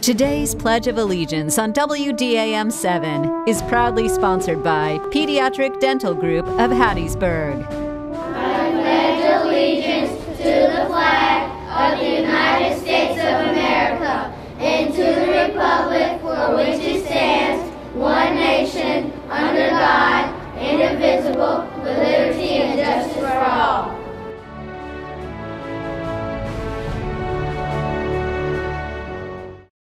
Today's Pledge of Allegiance on WDAM 7 is proudly sponsored by Pediatric Dental Group of Hattiesburg. I pledge allegiance to the flag of the United States of America